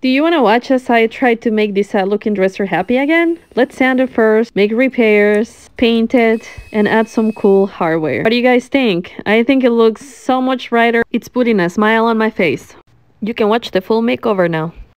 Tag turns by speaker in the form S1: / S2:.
S1: Do you want to watch as I try to make this sad looking dresser happy again? Let's sand it first, make repairs, paint it, and add some cool hardware. What do you guys think? I think it looks so much brighter. It's putting a smile on my face. You can watch the full makeover now.